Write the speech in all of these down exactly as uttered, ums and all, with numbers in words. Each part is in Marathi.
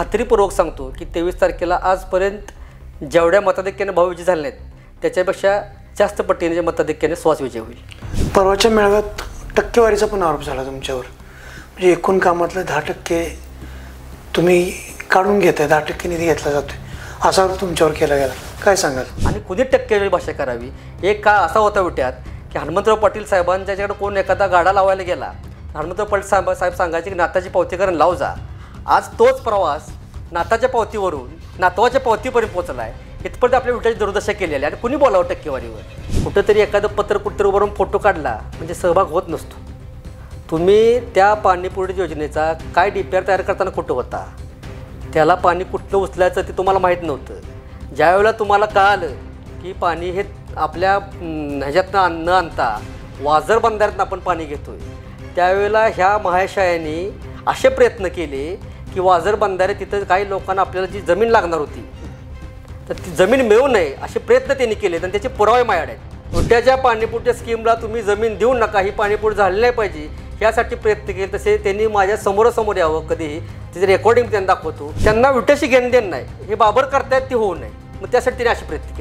खात्रीपूर्वक सांगतो की तेवीस तारखेला आजपर्यंत जेवढ्या मताधिक्याने भाऊ विजयी झाले नाहीत त्याच्यापेक्षा जास्त पटीने मताधिक्याने सुहास विजय होईल. परवाच्या मेळाव्यात टक्केवारीचा पण आरोप झाला तुमच्यावर, म्हणजे एकूण कामातलं दहा टक्के तुम्ही काढून घेताय, दहा टक्के निधी घेतला जातोय असा आरोप तुमच्यावर केला गेला, काय सांगाल? आणि कुणी टक्केवारी भाषा करावी? एक काळ असा होता विट्यात की हनुमंतराव पाटील साहेबांच्याकडे कोण एखादा गाडा लावायला गेला, हनुमंतराव पाटील साहेब साहेब सांगायचे की नाताची पावतीकरण लाव जा. आज तोच प्रवास नाताच्या पावतीवरून नातवाच्या पावतीपर्यंत पोहोचला आहे. इथपर्यंत आपल्या विट्याची दुर्दशा केलेली आहे आणि कुणी बोलावं टक्केवारीवर? कुठंतरी एखादं पत्र कुठं उभारून फोटो काढला म्हणजे सहभाग होत नसतो. तुम्ही त्या पाणीपुरवठा योजनेचा काय डी पी आर तयार करताना कुठं होता? त्याला पाणी कुठलं उचलायचं ते तुम्हाला माहीत नव्हतं. ज्यावेळेला तुम्हाला कळालं की पाणी हे आपल्या ह्याच्यातनं न आणता वाझर बंधाऱ्यातनं आपण पाणी घेतो आहे, त्यावेळेला ह्या महाशयांनी असे प्रयत्न केले की वाझर बंधारे तिथं काही लोकांना आपल्याला जी जमीन लागणार होती तर ती जमीन मिळू नये असे प्रयत्न त्यांनी केले आणि त्याचे पुरावे माझ्याकडे आहेत. विट्याच्या पाणीपुरवठ्या स्कीमला तुम्ही जमीन देऊ नका, ही पाणीपुरवठा झाली नाही पाहिजे यासाठी प्रयत्न केले. तसे त्यांनी माझ्या समोरासमोर यावं, कधीही त्याचे रेकॉर्डिंग त्यांना दाखवतो. त्यांना विट्याशी घेणदेण नाही, हे बाबर करतायत ते होऊ नये, मग त्यासाठी त्यांनी असे प्रयत्न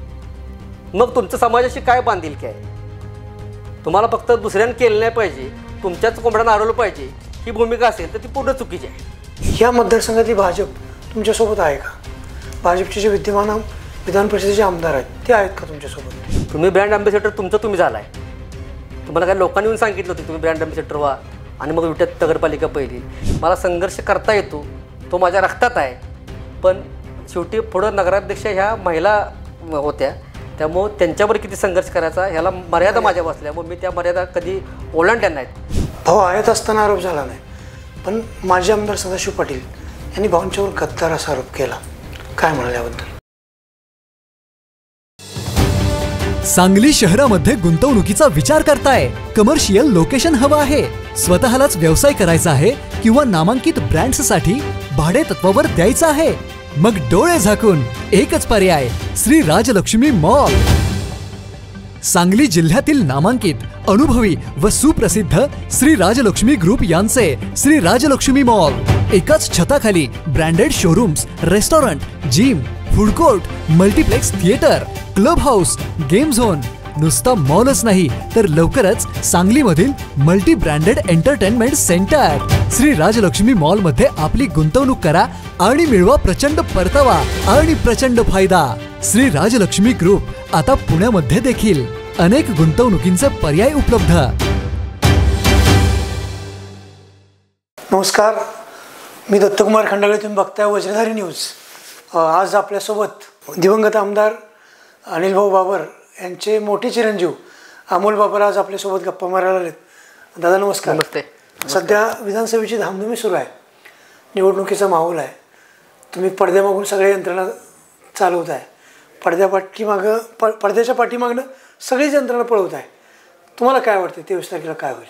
केले. मग तुमचं समाजाशी काय बांधिलकी आहे? तुम्हाला फक्त दुसऱ्यानं केलं नाही पाहिजे, तुमच्याच कोंबड्यानं हरवलं पाहिजे ही भूमिका असेल तर ती पूर्ण चुकीची आहे. या मतदारसंघातली भाजप तुमच्यासोबत आहे का? भाजपचे जे विद्यमान विधान परिषदेचे आमदार आहेत ते आहेत का तुमच्यासोबत? तुम्ही ब्रँड अँबॅसेडर तुमचं तुम्ही झाला आहे. तुम्हाला काही लोकांनी येऊन सांगितलं होतं तुम्ही ब्रँड अँबॅसेडर व्हा आणि मग विट्यात नगरपालिका पहिली. मला संघर्ष करता येतो, तो माझ्या रक्तात आहे. पण शेवटी पुढं नगराध्यक्ष ह्या महिला होत्या, त्यामुळं त्यांच्यावर किती संघर्ष करायचा ह्याला मर्यादा माझ्या बसल्या, मग मी त्या मर्यादा कधी ओलांडल्या नाहीत. भाऊ आहेत असताना आरोप झाला नाही, पण माजी आमदार सदाशिव पाटील यांनी भाऊंच्यावर गद्दार असा आरोप केला, काय म्हणाले याबद्दल? सांगली शहरामध्ये गुंतवणुकीचा विचार करताय? कमर्शियल लोकेशन हवं आहे? स्वतःलाच व्यवसाय करायचा आहे किंवा नामांकित ब्रँड्ससाठी भाडे तत्वावर द्यायचं आहे? मग डोळे झाकून एकच पर्याय, श्री राजलक्ष्मी मॉल. सांगली जिल्ह्यातील नामांकित, अनुभवी व सुप्रसिद्ध श्री राजलक्ष्मी ग्रुप यांचे श्री राजलक्ष्मी मॉल एकाच छताखाली branded showrooms, restaurant, gym, food court, multiplex theatre, club house, game zone. नुसता मॉलच नाही तर लवकरच सांगलीमधील multi branded entertainment centre. Shri Rajlakshmi mall मध्ये आपली गुंतवणूक करा आणि मिळवा प्रचंड परतावा आणि प्रचंड फायदा. श्री राजलक्ष्मी ग्रुप आता पुण्यामध्ये देखील अनेक गुंतवणुकींचे पर्याय उपलब्ध. नमस्कार, मी दत्तकुमार खंडागळे, तुम्ही बघताय वज्रधारी न्यूज. आज आपल्यासोबत दिवंगत आमदार अनिल भाऊ बाबर यांचे मोठे चिरंजीव अमोल बाबर आज आपल्यासोबत गप्पा मारायला आलेत. दादा नमस्कार. नमस्ते. सध्या विधानसभेची धामधुमी सुरू आहे, निवडणुकीचा माहोल आहे. तुम्ही पडद्यामागून सगळ्या यंत्रणा चालवत आहे, पडद्या पाठीमागं प पडद्याच्या पाठीमागनं सगळीच यंत्रणा पळवत आहे. तुम्हाला काय वाटतं तेवीस तारखेला काय होईल?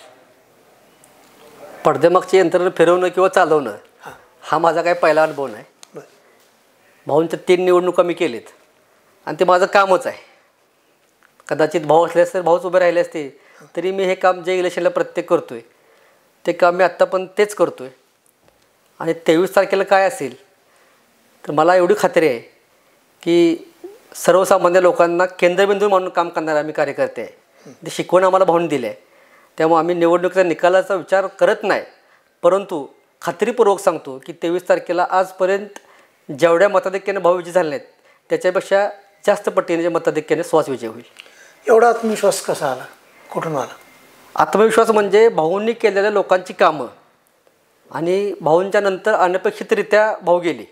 पडद्यामागची यंत्रणा फिरवणं किंवा चालवणं हा माझा काही पहिला अनुभव नाही. भाऊंच्या तीन निवडणुका मी केलीत आणि ते माझं कामच आहे. कदाचित भाऊ असले असते, भाऊच उभे राहिले असते तरी मी हे काम जे इलेक्शनला प्रत्येक करतो आहे ते काम मी आत्ता पण तेच करतो आहे. आणि तेवीस तारखेला काय असेल तर मला एवढी खात्री आहे की सर्वसामान्य लोकांना केंद्रबिंदू म्हणून काम करणारे आम्ही कार्यकर्ते आहे. ते शिकवण आम्हाला भाऊन दिले आहे, त्यामुळे आम्ही निवडणुकीच्या निकालाचा विचार करत नाही. परंतु खात्रीपूर्वक सांगतो की तेवीस तारखेला आजपर्यंत जेवढ्या मताधिक्याने भाऊ विजयी झाले नाहीत त्याच्यापेक्षा जास्त पटीने मताधिक्याने सुहास विजय होईल. एवढा आत्मविश्वास कसा आला, कुठून आला? आत्मविश्वास म्हणजे भाऊंनी केलेल्या लोकांची कामं आणि भाऊंच्या नंतर अनपेक्षितरित्या भाऊ गेले.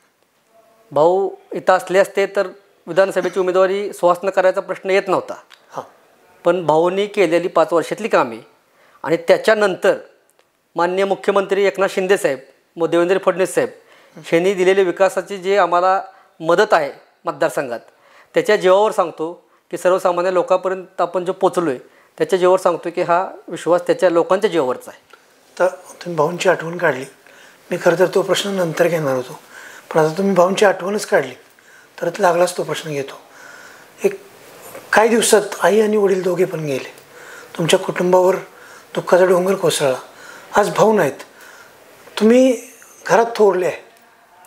भाऊ इथं असले असते तर विधानसभेची उमेदवारी सुहासनं करायचा प्रश्न येत नव्हता. हां, पण भाऊंनी केलेली पाच वर्षातली कामे आणि त्याच्यानंतर माननीय मुख्यमंत्री एकनाथ शिंदे साहेब व देवेंद्र फडणवीस साहेब यांनी दिलेली विकासाची जी आम्हाला मदत आहे मतदारसंघात, त्याच्या जीवावर सांगतो की सर्वसामान्य लोकांपर्यंत आपण जो पोचलो आहे त्याच्या जीवावर सांगतो की हा विश्वास त्याच्या लोकांच्या जीवावरचा आहे. तर तुम्ही भाऊंची आठवण काढली, मी खरं तर तो प्रश्न नंतर घेणार होतो, पण आता तुम्ही भाऊंची आठवणच काढली तर लागलाच तो प्रश्न घेतो. एक काही दिवसात आई आणि वडील दोघे पण गेले, तुमच्या कुटुंबावर दुःखाचा डोंगर कोसळला. आज भाऊ नाहीत, तुम्ही घरात थोरले आहे,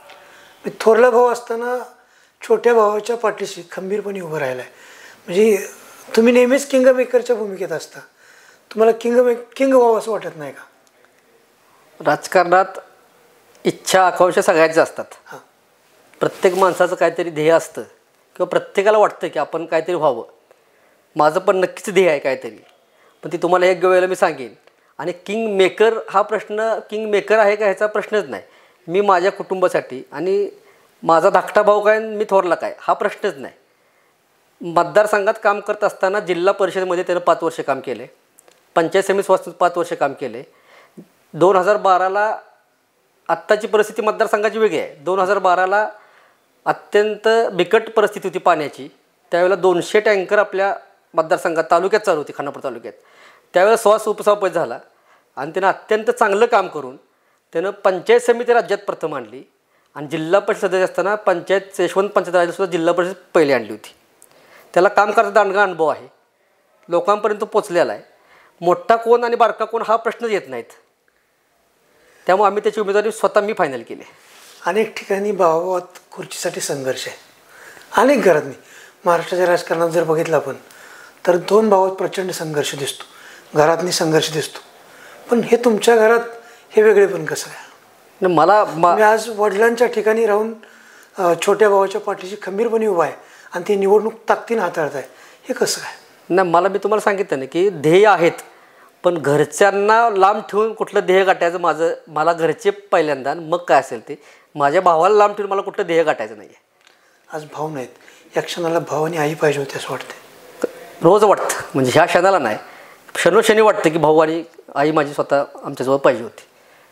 मी थोरला भाऊ असताना छोट्या भावाच्या पाठीशी खंबीरपणे उभं राहिला आहे. म्हणजे तुम्ही नेहमीच किंग मेकरच्या भूमिकेत असता, तुम्हाला किंग मेक किंग व्हावं असं वाटत नाही का? राजकारणात इच्छा आकांक्षा सगळ्याच्या असतात. हां, प्रत्येक माणसाचं काहीतरी ध्येय असतं किंवा प्रत्येकाला वाटतं की आपण काहीतरी व्हावं. माझं पण नक्कीच ध्येय आहे काहीतरी, पण ती तुम्हाला एक वेळेला मी सांगेन. आणि किंग मेकर हा प्रश्न किंग मेकर आहे का ह्याचा प्रश्नच नाही. मी माझ्या कुटुंबासाठी आणि माझा धाकटा भाऊ काय मी थोरला काय हा प्रश्नच नाही. मतदारसंघात काम करत असताना जिल्हा परिषदेमध्ये त्यानं पाच वर्ष काम केले, पंचायत समितीत पाच वर्ष काम केले. दोन हजार बाराला आत्ताची परिस्थिती मतदारसंघाची वेगळी आहे. दोन हजार बाराला अत्यंत बिकट परिस्थिती होती पाण्याची. त्यावेळेला दोनशे टँकर आपल्या मतदारसंघात तालुक्यात चालू होती, खानापूर तालुक्यात. त्यावेळेला श्वास उपसभापती झाला आणि त्यानं अत्यंत चांगलं काम करून त्यानं पंचायत समिती राज्यात प्रथम आणली आणि जिल्हा परिषद सदस्य असताना पंचायत यशवंत पंचायत राजसुद्धा जिल्हा परिषद पहिली आणली होती. त्याला काम करायचा दांडगा अनुभव आहे, लोकांपर्यंत पोचलेला आहे. मोठा कोण आणि बारका कोण हा प्रश्नच येत नाहीत. त्यामुळे आम्ही त्याची उमेदवारी स्वतः मी फायनल केली. अनेक ठिकाणी भावाभावात खुर्चीसाठी संघर्ष आहे, अनेक घरातनी. महाराष्ट्राच्या राजकारणात जर बघितलं आपण तर दोन भावात प्रचंड संघर्ष दिसतो, घरातनी संघर्ष दिसतो. पण हे तुमच्या घरात हे वेगळे पण कसं आहे? मला मी आज वडिलांच्या ठिकाणी राहून छोट्या भावाच्या पाठीशी खंबीरपणे उभा आहे आणि ती निवडणूक ताकदीनं हाताळत आहे, हे कसं काय? नाही, मला मी तुम्हाला सांगितलं ना की ध्येय आहेत, पण घरच्यांना लांब ठेवून कुठलं ध्येय गाठायचं माझं मला घरचे पहिल्यांदा, मग काय असेल ते. माझ्या भावाला लांब ठेवून मला कुठलं ध्येय गाठायचं नाही आहे. आज भाऊ नाहीत, या क्षणाला भाऊ आणि आई पाहिजे होते असं वाटतं. रोज वाटतं, म्हणजे ह्या क्षणाला नाही, क्षणोक्षणी वाटतं की भाऊ आणि आई माझी स्वतः आमच्याजवळ पाहिजे होती.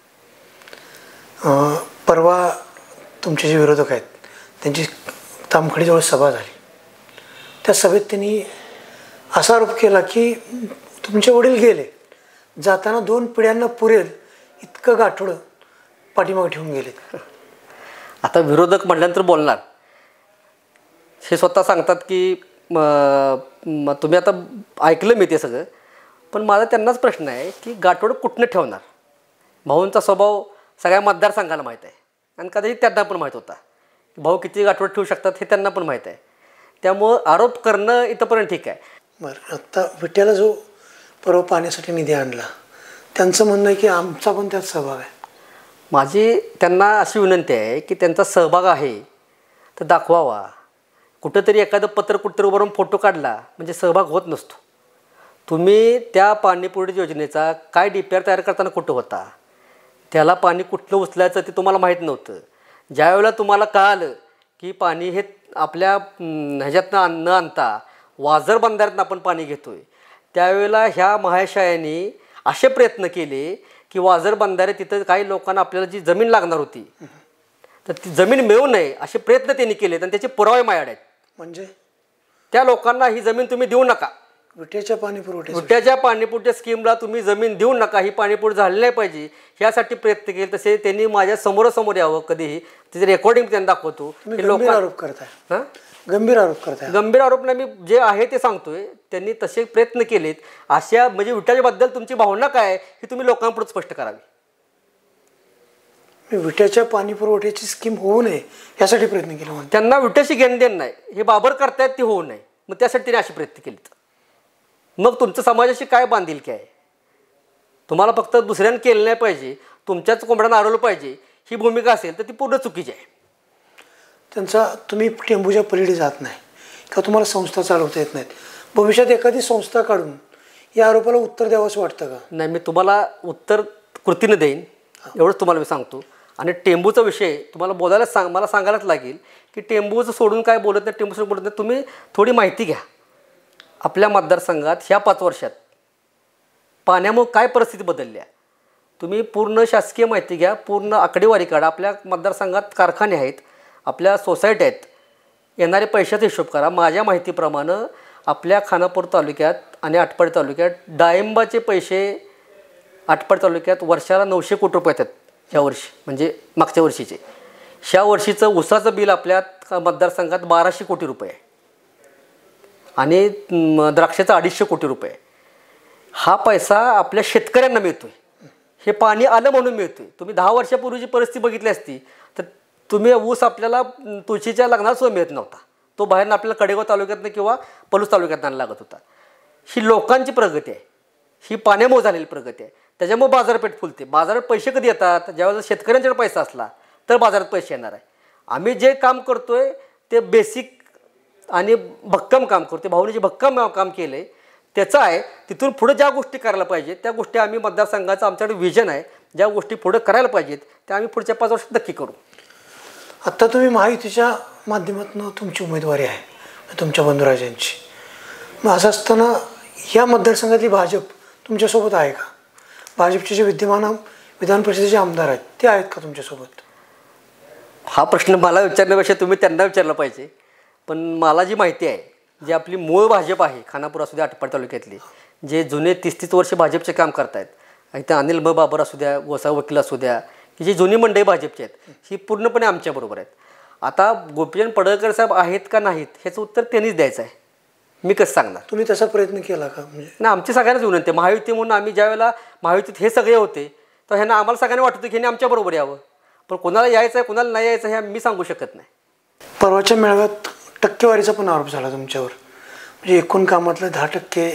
परवा तुमचे जे विरोधक आहेत त्यांची तामखडीजवळ सभा झाली. त्या सभेत त्यांनी असा आरोप केला की तुमचे वडील गेले, जाताना दोन पिढ्यांना पुरेल इतकं गाठोडं पाठीमागे ठेवून गेले. आता विरोधक म्हटल्यानंतर बोलणार, हे स्वतः सांगतात की तुम्ही आता ऐकलं मी ते सगळं, पण माझा त्यांनाच प्रश्न आहे की गाठोडं कुठनं ठेवणार. भाऊंचा स्वभाव सगळ्या मतदारसंघाला माहीत आहे आणि कदाचित त्यांना पण माहीत होता की भाऊ किती गाठोडं ठेवू शकतात हे त्यांना पण माहीत आहे. त्यामुळं आरोप करणं इथंपर्यंत ठीक आहे. बरं, आत्ता विट्याला जो परवा पाण्यासाठी निधी आणला त्यांचं म्हणणं आहे की आमचा पण त्यात सहभाग आहे. माझी त्यांना अशी विनंती आहे की त्यांचा सहभाग आहे तर दाखवावा. कुठंतरी एखादं पत्र कुठंतरी उभारून फोटो काढला म्हणजे सहभाग होत नसतो. तुम्ही त्या पाणीपुरवठा योजनेचा काय डी पी आर तयार करताना कुठं होता, त्याला पाणी कुठलं उचलायचं ते तुम्हाला माहीत नव्हतं. ज्यावेळेला तुम्हाला कळालं की पाणी हे आपल्या ह्याच्यातनं न आणता वाझर बंधाऱ्यातनं आपण पाणी घेतो आहे, त्यावेळेला ह्या महाशयांनी असे प्रयत्न केले की वाझर बंधारे तिथं काही लोकांना आपल्याला जी जमीन लागणार होती तर ती जमीन मिळू नये असे प्रयत्न त्यांनी केले आणि त्याचे पुरावे माझ्याकडे आहेत. म्हणजे त्या लोकांना ही जमीन तुम्ही देऊ नका, विट्याच्या पाणीपुरवठ्या विट्याच्या पाणीपुरवठ्या स्कीमला तुम्ही जमीन देऊ नका, ही पाणीपुरवठा झाली नाही पाहिजे ह्यासाठी प्रयत्न केले. तसे त्यांनी माझ्या समोरासमोर यावं, कधीही त्याचे रेकॉर्डिंग त्यांना दाखवतो. गंभीर आरोप करताय, हां गंभीर आरोप करताय. गंभीर आरोप नाही, मी जे आहे ते सांगतोय. त्यांनी तसे प्रयत्न केलेत. अशा म्हणजे विट्याच्याबद्दल तुमची भावना काय ही तुम्ही लोकांपुढे स्पष्ट करावी. मी विट्याच्या पाणीपुरवठ्याची स्कीम होऊ नये यासाठी प्रयत्न केले म्हणून. त्यांना विट्याशी घेणदेण नाही, हे बाबर करतायत ती होऊ नये, मग त्यासाठी त्यांनी असे प्रयत्न केलेत. मग तुमचं समाजाशी काय बांधिलकी आहे? तुम्हाला फक्त दुसऱ्यानं केलं नाही पाहिजे, तुमच्याच कोंबड्यांना अडवलं पाहिजे ही भूमिका असेल तर ती पूर्ण चुकीची आहे. त्यांचा तुम्ही टेंबूच्या पलीकडे जात नाही का, तुम्हाला संस्था चालवता येत नाहीत. भविष्यात एखादी संस्था काढून या आरोपाला उत्तर द्यावंच वाटतं का? नाही, मी तुम्हाला उत्तर कृतीनं देईन एवढंच तुम्हाला मी सांगतो. आणि टेंबूचा विषय तुम्हाला बोलायला सांग मला सांगायलाच लागेल की टेंबूचं सोडून काय बोलत नाही, टेंबू सोडून बोलत नाही. तुम्ही थोडी माहिती घ्या. आपल्या मतदारसंघात ह्या पाच वर्षात पाण्यामुळे काय परिस्थिती बदलली आहे तुम्ही पूर्ण शासकीय माहिती घ्या, पूर्ण आकडेवारी काढा. आपल्या मतदारसंघात कारखाने आहेत, आपल्या सोसायटी आहेत, येणारे पैशाचा हिशोब करा. माझ्या माहितीप्रमाणे आपल्या खानापूर तालुक्यात आणि आटपाडी तालुक्यात डाळिंबाचे पैसे आटपाडी तालुक्यात वर्षाला नऊशे कोटी रुपये येतात ह्या वर्षी, म्हणजे मागच्या वर्षीचे. ह्या वर्षीचं ऊसाचं बिल आपल्या मतदारसंघात बाराशे कोटी रुपये आहे आणि द्राक्षाचा अडीचशे कोटी रुपये. हा पैसा आपल्या शेतकऱ्यांना मिळतो आहे. हे पाणी आलं म्हणून मिळतो आहे. तुम्ही दहा वर्षापूर्वीची परिस्थिती बघितली असती तर तुम्ही ऊस आपल्याला तुळशीच्या लग्नात सुद्धा मिळत नव्हता, तो बाहेरनं आपल्याला कडेगाव तालुक्यातनं किंवा पलूस तालुक्यात आणायला लागत होता. ही लोकांची प्रगती आहे, ही पाण्यामुळे झालेली प्रगती आहे. त्याच्यामुळे बाजारपेठ फुलते. बाजारात पैसे कधी येतात? ज्यावेळेस शेतकऱ्यांच्याकडे पैसा असला तर बाजारात पैसे येणार आहे. आम्ही जे काम करतोय ते बेसिक आणि भक्कम काम करतो. भाऊने जे भक्कम काम केलं आहे त्याचं आहे. तिथून पुढे ज्या गोष्टी करायला पाहिजेत त्या गोष्टी आम्ही मतदारसंघाचं आमच्याकडे विजन आहे, ज्या गोष्टी पुढे करायला पाहिजेत त्या आम्ही पुढच्या पाच वर्षात नक्की करू. आत्ता तुम्ही महायुतीच्या माध्यमातून तुमची उमेदवारी आहे, तुमच्या बंधुराजांची. मग असं असताना या मतदारसंघातली भाजप तुमच्यासोबत आहे का? भाजपचे जे विद्यमान विधान परिषदेचे आमदार आहेत ते आहेत का तुमच्यासोबत? हा प्रश्न मला विचारण्यापेक्षा तुम्ही त्यांना विचारला पाहिजे. पण मला जी माहिती आहे, जी आपली मूळ भाजप आहे खानापूर असू द्या, आटपाडी तालुक्यातली, जे जुने तीस तीस वर्ष भाजपचे काम करत आहेत, इथं अनिल म बाबर असू द्या, गोसावी वकील असू द्या, की जी जुनी मंडळी भाजपची आहेत ही पूर्णपणे आमच्याबरोबर आहेत. आता गोपीचंद पडळकर साहेब आहेत का नाहीत ह्याचं उत्तर त्यांनीच द्यायचं आहे, मी कसं सांगणार. तुम्ही तसा प्रयत्न केला का? म्हणजे नाही, आमची सगळ्यांनाच विनंती. महायुती म्हणून आम्ही ज्या वेळेला महायुतीत हे सगळे होते तर ह्यांना आम्हाला सगळ्यांना वाटतं की ह्यांनी आमच्याबरोबर यावं, पण कोणाला यायचं आहे कोणाला नाही यायचं हे मी सांगू शकत नाही. परवाच्या मेळाव्यात टक्केवारीचा पण आरोप झाला तुमच्यावर. म्हणजे एकूण कामातलं दहा टक्के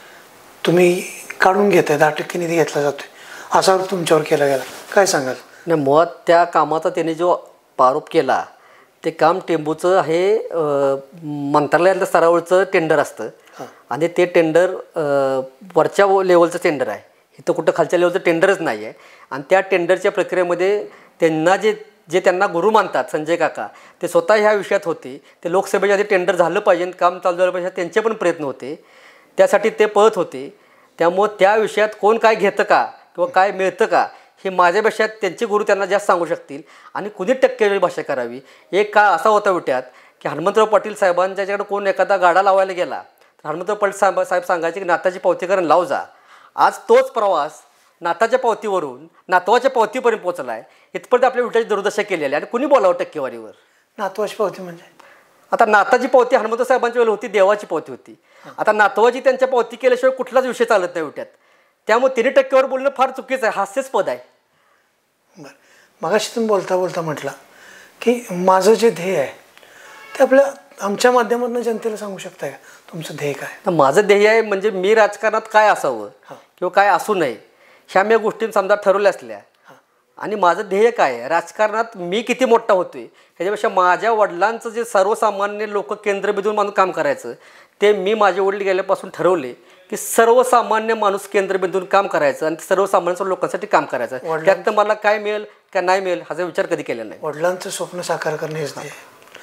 तुम्ही काढून घेताय, दहा टक्के निधी घेतला जातोय असा आरोप तुमच्यावर केला गेला. काय सांगाल? नाही, मुळात त्या कामाचा त्याने जो आरोप केला ते काम टेंबूचं हे मंत्रालयातल्या स्तरावरचं टेंडर असतं आणि ते टेंडर वरच्या लेवलचं टेंडर आहे, इथं कुठं खालच्या लेवलचं टेंडरच नाही आहे. आणि त्या टेंडरच्या प्रक्रियेमध्ये त्यांना जे जे त्यांना गुरु मानतात संजय काका, ते स्वतः ह्या विषयात होते. ते लोकसभेच्या आधी टेंडर झालं पाहिजे, काम चालू झालं पाहिजे, त्यांचे पण प्रयत्न होते, त्यासाठी ते पळत होते. त्यामुळं त्या विषयात कोण काय घेतं का किंवा काय मिळतं का हे माझ्यापेक्षा त्यांचे गुरु त्यांना जास्त सांगू शकतील. आणि कुणी टक्केवारी भाषा करावी. एक काळ असा होता विट्यात की हनुमंतराव पाटील साहेबांच्याकडे कोण एखादा गाडा लावायला गेला तर हनुमंतराव पाटील साहेब साहेब सांगायचे की नाताची पावतीकरण लाव जा. आज तोच प्रवास नाताच्या पावतीवरून नातवाच्या पावतीपर्यंत पोहोचला आहे. इथपर्यंत आपल्या विट्याची दुर्दशा केलेली आहे आणि कुणी बोलावं टक्केवारीवर? नातवाची पावती म्हणजे आता नाताची पावती हनुमंत साहेबांच्या वेळेला होती, देवाची पावती होती. आता नातवाची त्यांच्या पावती केल्याशिवाय कुठलाच विषय चालत नाही विट्यात. त्यामुळे तिने टक्केवारी बोलणं फार चुकीचं आहे, हास्यास्पद आहे. बरं, मगाशी तुम्ही बोलता बोलता म्हटलं की माझं जे ध्येय आहे ते आपल्या आमच्या माध्यमातून जनतेला सांगू शकताय का तुमचं ध्येय काय? माझं ध्येय आहे म्हणजे मी राजकारणात काय असावं किंवा काय असू नये ह्या मी गोष्टी समजा ठरवल्या असल्या. आणि माझं ध्येय काय आहे, राजकारणात मी किती मोठा होतोय ह्याच्यापेक्षा माझ्या वडिलांचं जे सर्वसामान्य लोक केंद्रबिंदून मानून काम करायचं ते मी माझे वडील गेल्यापासून ठरवले की सर्वसामान्य माणूस केंद्रबिंदून काम करायचं आणि सर्वसामान्य लोकांसाठी काम करायचं. त्यात मला काय मिळेल काय नाही मिळेल ह्याचा विचार कधी केला नाही. वडिलांचं स्वप्न साकार करणे हेच ध्येय.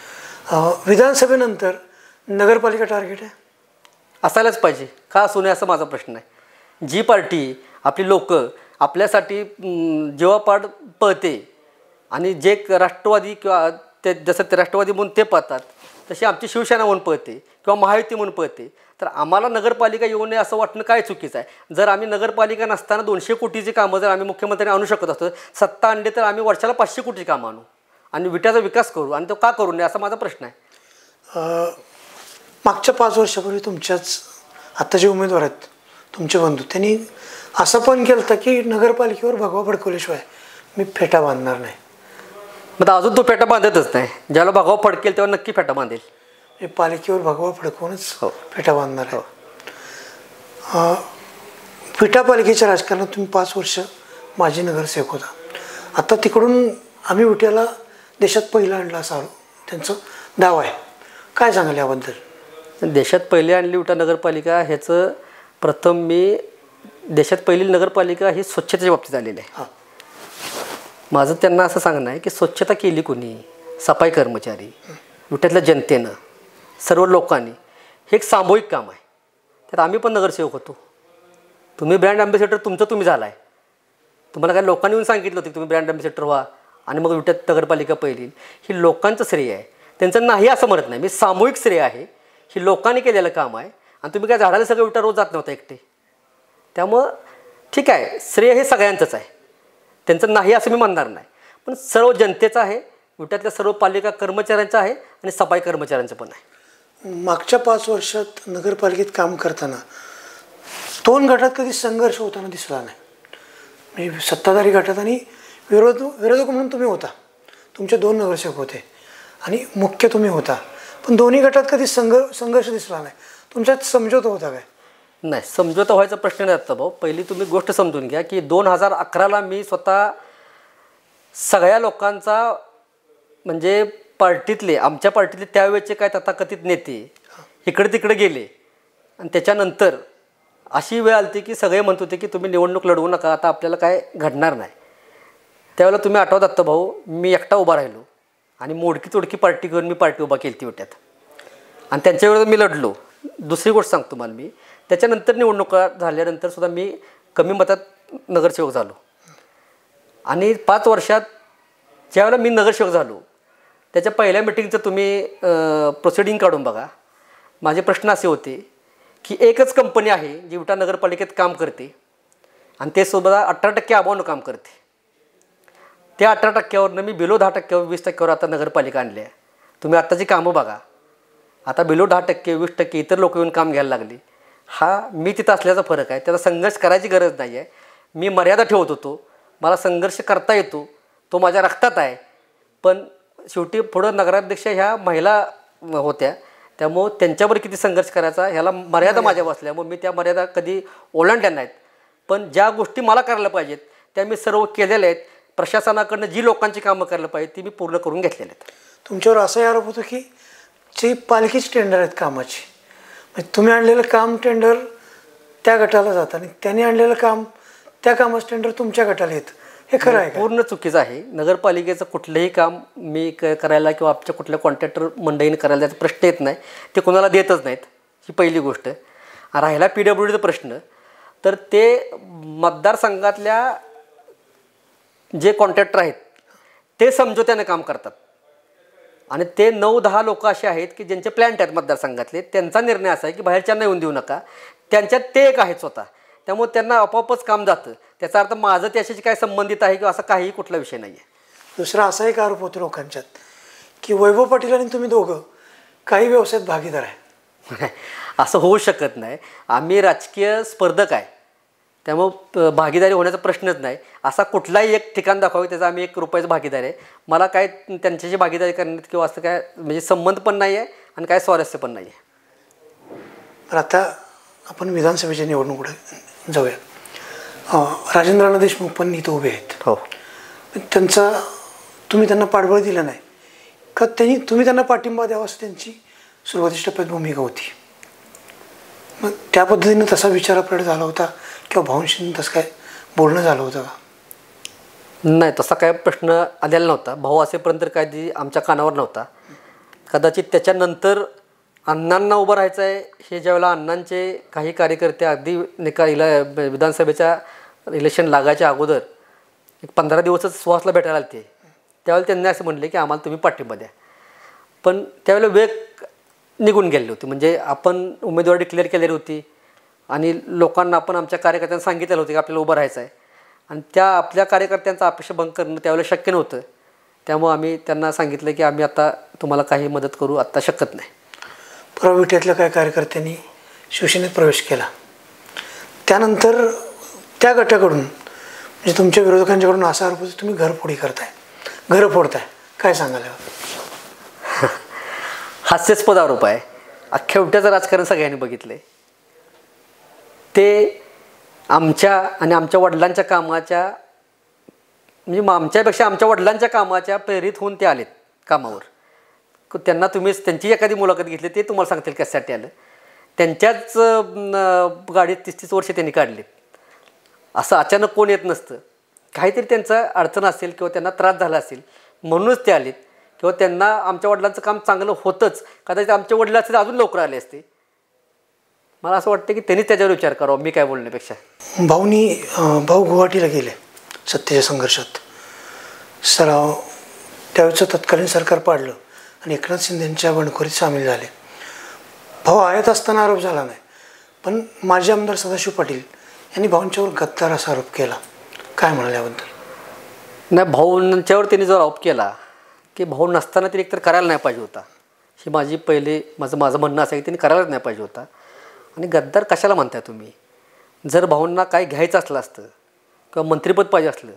विधानसभेनंतर नगरपालिका टार्गेट आहे? असायलाच पाहिजे, का असू नये असं माझा प्रश्न आहे. जी पार्टी आपली लोक आपल्यासाठी जीवापाड पळते आणि जे राष्ट्रवादी किंवा ते जसं ते राष्ट्रवादी म्हणून ते पळतात तशी आमची शिवसेना म्हणून पळते किंवा महायुती म्हणून पळते, तर आम्हाला नगरपालिका येऊ नये असं वाटणं काय चुकीचं आहे. जर आम्ही नगरपालिका नसताना दोनशे कोटीची कामं जर आम्ही मुख्यमंत्र्यांनी आणू शकत असतो, सत्ता आणली तर आम्ही वर्षाला पाचशे कोटीची कामं आणू आणि विट्याचा विकास करू, आणि तो का करू नये असा माझा प्रश्न आहे. मागच्या पाच वर्षापूर्वी तुमच्याच आत्ता जे उमेदवार आहेत तुमचे बंधू त्यांनी असं पण केलं होतं की नगरपालिकेवर भगवा फडकवल्याशिवाय मी फेटा बांधणार नाही. मग अजून तो फेटा बांधतच नाही. ज्याला भगवा फडकेल तेव्हा नक्की फेटा बांधेल. हे पालिकेवर भगवा फडकवूनच फेटा बांधणार आहे. विटा पालिकेच्या राजकारणात तुम्ही पाच वर्ष माजी नगरसेवक होता. आता तिकडून आम्ही विट्याला देशात पहिलं आणलं असा त्यांचं दावा आहे. काय सांगाल याबद्दल? देशात पहिली आणली विटा नगरपालिका ह्याचं प्रथम मी देशात पहिली नगरपालिका ही स्वच्छतेच्या बाबतीत आलेली आहे. माझं त्यांना असं सांगणं आहे की स्वच्छता केली कोणी? सफाई कर्मचारी, विट्यातल्या जनतेनं, सर्व लोकांनी. हे एक सामूहिक काम आहे. त्यात आम्ही पण नगरसेवक होतो. तुम्ही ब्रँड ॲम्बॅसेडर तुमचं तुम्ही झाला आहे. तुम्हाला काय लोकांनी येऊन सांगितलं होतं की तुम्ही ब्रँड ॲम्बॅसेडर व्हा आणि मग विट्यात नगरपालिका पहिली? ही लोकांचं श्रेय आहे, त्यांचं नाही असं म्हणत नाही मी. सामूहिक श्रेय आहे, ही लोकांनी केलेलं काम आहे. आणि तुम्ही काय झाडाला सगळं विटा रोज जात नव्हता एकटे. त्यामुळं ठीक आहे, श्रेय हे सगळ्यांचंच आहे, त्यांचं नाही असं मी म्हणणार नाही. पण सर्व जनतेचं आहे, विट्यातल्या सर्व पालिका कर्मचाऱ्यांचं आहे आणि सफाई कर्मचाऱ्यांचं पण आहे. मागच्या पाच वर्षात नगरपालिकेत काम करताना दोन गटात कधी संघर्ष होताना दिसला नाही. म्हणजे सत्ताधारी गटात आणि विरोध विरोधक म्हणून तुम्ही होता. तुमचे दोन नगरसेवक होते आणि मुख्य तुम्ही होता, पण दोन्ही गटात कधी संघ संघर्ष दिसला नाही, तुमच्यात समझोता होता काय? नाही, समझोता व्हायचा प्रश्न नाही आता भाऊ. पहिली तुम्ही गोष्ट समजून घ्या की दोन हजार अकराला मी स्वतः सगळ्या लोकांचा म्हणजे पार्टीतले आमच्या पार्टीतले त्यावेळेचे काय तथाकथित नेते इकडे तिकडे गेले आणि त्याच्यानंतर अशी वेळ आली की सगळे म्हणत होते की तुम्ही निवडणूक लढवू नका, आता आपल्याला काय घडणार नाही. त्यावेळेला तुम्ही आठवत दत्ता भाऊ, मी एकटा उभा राहिलो आणि मोडकी तोडकी पार्टी करून मी पार्टी उभा केली ती होत्यात आणि त्यांच्या विरोधात मी लढलो. दुसरी गोष्ट सांगतो तुम्हाला मी, त्याच्यानंतर निवडणुका झाल्यानंतर सुद्धा मी कमी मतात नगरसेवक झालो आणि पाच वर्षात ज्यावेळेला मी नगरसेवक झालो त्याच्या पहिल्या मिटिंगचं तुम्ही प्रोसिडिंग काढून बघा. माझे प्रश्न असे होते की एकच कंपनी आहे जी विटा नगरपालिकेत काम करते आणि ते सुद्धा अठरा टक्के अमाऊंट काम करते. त्या अठरा टक्क्यावरनं मी बिलो दहा टक्क्यावर वीस टक्क्यावर आता नगरपालिका आणली आहे. तुम्ही आत्ताची कामं बघा, आता बिलो दहा टक्के वीस टक्के इतर लोक येऊन काम घ्यायला लागली. हा मी तिथं असल्याचा फरक आहे. त्याचा संघर्ष करायची गरज नाही आहे. मी मर्यादा ठेवत होतो, मला संघर्ष करता येतो, तो माझ्या रक्तात आहे. पण शेवटी पुढं नगराध्यक्ष ह्या महिला होत्या, त्यामुळं त्यांच्यावर किती संघर्ष करायचा ह्याला मर्यादा माझ्या बसल्यामुळे मी त्या मर्यादा कधी ओलांडल्या नाहीत. पण ज्या गोष्टी मला करायला पाहिजेत त्या मी सर्व केलेल्या आहेत. प्रशासनाकडनं जी लोकांची कामं करायला पाहिजे ती मी पूर्ण करून घेतलेले आहेत. तुमच्यावर असाही आरोप होतो की जे पालिकेची टेंडर आहेत कामाची, म्हणजे तुम्ही आणलेलं काम टेंडर त्या गटाला जातं आणि त्यांनी आणलेलं काम त्या कामाचं टेंडर तुमच्या गटाला येतं, हे खरं आहे? पूर्ण चुकीचं आहे. नगरपालिकेचं कुठलंही काम मी क करायला किंवा आमच्या कुठल्या कॉन्ट्रॅक्टर मंडळीने करायला त्याचा प्रश्न येत नाही, ते कोणाला देतच नाहीत, ही पहिली गोष्ट. राहिला पी डब्ल्यू डीचा प्रश्न, तर ते मतदारसंघातल्या जे कॉन्ट्रॅक्टर आहेत ते समझोत्याने काम करतात आणि ते नऊ दहा लोक असे आहेत की ज्यांचे प्लॅन्ट आहेत मतदारसंघातले, त्यांचा निर्णय असा आहे की बाहेरच्यांना येऊन देऊ नका, त्यांच्यात ते एक आहेत स्वतः, त्यामुळे त्यांना आपोआपच काम जातं. त्याचा अर्थ माझं त्याच्याशी काय संबंधित आहे किंवा असा काहीही कुठला विषय नाही आहे. दुसरा असा एक आरोप होतो लोकांच्यात की वैभव पाटील आणि तुम्ही दोघं काही व्यवसायात भागीदार आहे. असं होऊ शकत नाही. आम्ही राजकीय स्पर्धक आहे, त्यामुळं भागीदारी होण्याचा प्रश्नच नाही. असा कुठलाही एक ठिकाण दाखवावे त्याचा आम्ही एक रुपयाचं भागीदार आहे. मला काय त्यांच्याशी भागीदारी करण्यात किंवा असं काय म्हणजे संबंध पण नाही आहे आणि काय स्वारस्य पण नाही आहे. तर आता आपण विधानसभेच्या निवडणुकीकडे जाऊया. राजेंद्र देशमुख पण इथं उभे आहेत. हो. त्यांचा तुम्ही त्यांना पाठबळ दिलं नाही का? त्यांनी तुम्ही त्यांना पाठिंबा द्यावा असं त्यांची सुरुवातीच्या टप्प्यात भूमिका होती. मग त्या पद्धतीनं तसा विचाराप्रट झाला होता किंवा भाऊंशी तसं काय बोलणं झालं होतं का? नाही, तसा काय प्रश्न आलेला नव्हता. भाऊ असेपर्यंत काय ती आमच्या कानावर नव्हता. कदाचित त्याच्यानंतर अण्णांना उभं राहायचं आहे हे ज्यावेळेला अण्णांचे काही कार्यकर्ते अगदी निकाल इला विधानसभेच्या इलेक्शन लागायच्या अगोदर एक पंधरा दिवसच सुहासला भेटायला आले, त्यावेळेला त्यांनी असं म्हणले की आम्हाला तुम्ही पाठिंबा द्या. पण त्यावेळेला वेळ निघून गेली होती, म्हणजे आपण उमेदवारी डिक्लेअर केलेली होती आणि लोकांना आपण आमच्या कार्यकर्त्यांना सांगितलेलं होतं की आपल्याला उभं राहायचं आहे आणि त्या आपल्या कार्यकर्त्यांचा अपेक्षा भंग करणं त्यावेळेला शक्य नव्हतं. त्यामुळं आम्ही त्यांना सांगितलं की आम्ही आता तुम्हाला काही मदत करू आत्ता शकत नाही. परवा विट्यातल्या काही कार्यकर्त्यांनी शिवसेनेत प्रवेश केला, त्यानंतर त्या गटाकडून म्हणजे तुमच्या विरोधकांच्याकडून असा आरोप होतो तुम्ही घरफोडी करताय, घरं फोडताय, काय सांगायला? हास्यास्पद आरोप आहे. अख्ख्या विट्याचं राजकारण सगळ्यांनी बघितलं आहे. ते आमच्या आणि आमच्या वडिलांच्या कामाच्या म्हणजे आमच्यापेक्षा आमच्या वडिलांच्या कामाच्या प्रेरित होऊन ते आलेत कामावर. त्यांना तुम्ही त्यांची एखादी मुलाखत घेतली ते तुम्हाला सांगतील कशासाठी आलं. त्यांच्याच गाडीत तीस तीस वर्ष त्यांनी काढलीत. असं अचानक कोण येत नसतं. काहीतरी त्यांचं अडचण असेल किंवा त्यांना त्रास झाला असेल म्हणूनच ते आलेत किंवा त्यांना आमच्या वडिलांचं काम चांगलं होतंच, कदाचित आमच्या वडिला असते अजून लवकर आले असते. मला असं वाटतं की त्यांनीच त्याच्यावर विचार करावा मी काय बोलण्यापेक्षा. भाऊनी भाऊ गुवाहाटीला गेले सत्तेच्या संघर्षात, सराव त्यावेळेचं तत्कालीन सरकार पाडलं आणि एकनाथ शिंदेंच्या बंडखोरीत सामील झाले. भाऊ आयात असताना आरोप झाला नाही, पण माजी आमदार सदाशिव पाटील यांनी भाऊंच्यावर गद्दार असा आरोप केला, काय म्हणाले याबद्दल? नाही, भाऊंच्यावर त्यांनी जो आरोप केला की भाऊ नसताना त्यांनी एकतर करायला नाही पाहिजे होता, ही माझी पहिले माझं माझं म्हणणं असं आहे की त्यांनी करायलाच नाही पाहिजे होता. आणि गद्दार कशाला म्हणताय तुम्ही? जर भाऊंना काय घ्यायचं असलं असतं किंवा मंत्रिपद पाहिजे असलं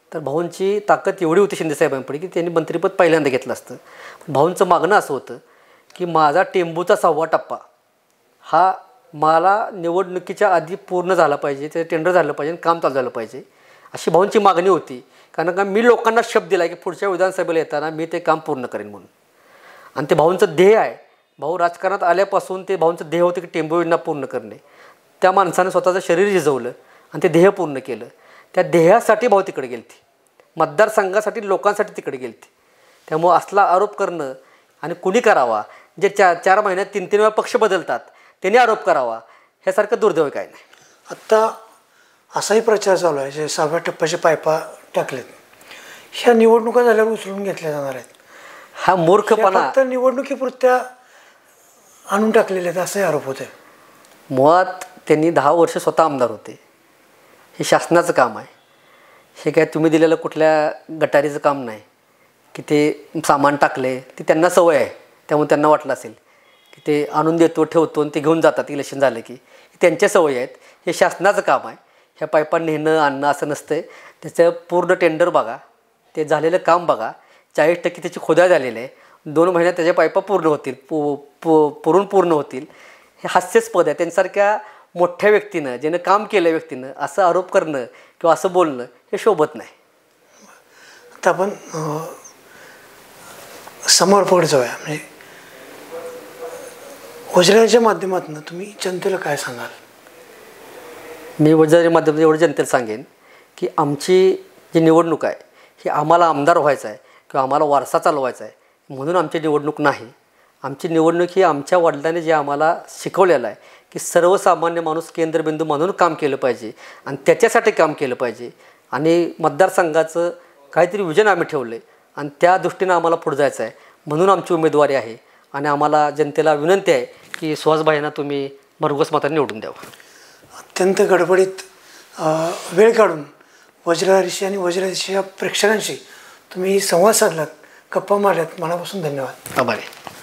तर भाऊंची ताकद एवढी होती शिंदेसाहेबांपुढे की त्यांनी मंत्रिपद पहिल्यांदा घेतलं असतं. भाऊंचं मागणं असं होतं की माझा टेंबूचा सहावा टप्पा हा मला निवडणुकीच्या आधी पूर्ण झाला पाहिजे, ते टेंडर झालं पाहिजे, काम चालू झालं पाहिजे अशी भाऊंची मागणी होती. कारण का मी लोकांना शब्द दिला की पुढच्या विधानसभेला येताना मी ते काम पूर्ण करेन म्हणून. आणि ते भाऊंचं ध्येय आहे. भाऊ राजकारणात आल्यापासून ते भाऊंचं ध्येय होतं की टेंबू योजना पूर्ण करणे. त्या माणसानं स्वतःचं शरीर झिजवलं आणि ते ध्येय पूर्ण केलं. त्या ध्येयासाठी भाऊ तिकडे गेलती, मतदारसंघासाठी लोकांसाठी तिकडे गेलती. त्यामुळं असला आरोप करणं आणि कुणी करावा, जे चार चार महिन्यात तीन तीन वेळा पक्ष बदलतात त्यांनी आरोप करावा, ह्यासारखं दुर्दैव काय नाही. आत्ता असाही प्रचार चालू आहे जे सहाव्या टप्प्याचे पायपा टाकलेत, ह्या निवडणुका झाल्यावर उचलून घेतल्या जाणार आहेत. हा मूर्खपणा फक्त निवडणुकीपुरत्या आणून टाकलेले आहेत असे आरोप होते. मुळात त्यांनी दहा वर्ष स्वतः आमदार होते. हे शासनाचं काम आहे. हे काय तुम्ही दिलेलं कुठल्या गटारीचं काम नाही की ते सामान टाकले. ते त्यांना सवय आहे, त्यामुळे त्यांना वाटलं असेल की ते आणून देतो ठेवतो आणि ते घेऊन जातात इलेक्शन झालं की. त्यांच्या सवयी आहेत. हे शासनाचं काम आहे. ह्या पायपा नेणं आणणं असं नसतं. त्याचं पूर्ण टेंडर बघा, ते झालेलं काम बघा. चाळीस टक्के त्याची खोदाई झालेली आहे. दोन महिन्यात त्याच्या पायपा पूर्ण होतील, पु पु पुरून पूर्ण होतील. हे हास्यास्पद आहे. त्यांच्यासारख्या मोठ्या व्यक्तीनं, ज्यानं काम केलं व्यक्तीनं असं आरोप करणं किंवा असं बोलणं हे शोभत नाही. आता आपण समर्पण जाऊया. म्हणजे वज्राच्या माध्यमातून तुम्ही जनतेला काय सांगाल? मी वज्राच्या माध्यमातून एवढं जनतेला सांगेन की आमची जी निवडणूक आहे ही आम्हाला आमदार व्हायचं आहे किंवा आम्हाला वारसा चालवायचा आहे म्हणून आमची निवडणूक नाही. आमची निवडणूक ही आमच्या वडिलांनी जे आम्हाला शिकवलेलं आहे की सर्वसामान्य माणूस केंद्रबिंदू म्हणून काम केलं पाहिजे आणि त्याच्यासाठी काम केलं पाहिजे. आणि मतदारसंघाचं काहीतरी विजन आम्ही ठेवलं आहे आणि त्या दृष्टीनं आम्हाला पुढे जायचं आहे म्हणून आमची उमेदवारी आहे. आणि आम्हाला जनतेला विनंती आहे की सुहासभाईंना तुम्ही भरघोस मताने निवडून द्यावं. अत्यंत गडबडीत वेळ काढून वज्रहरीशी आणि वज्रहरीशी या प्रेक्षकांशी तुम्ही संवाद साधलात, गप्पा मारल्यात. मनापासून धन्यवाद. आभारी.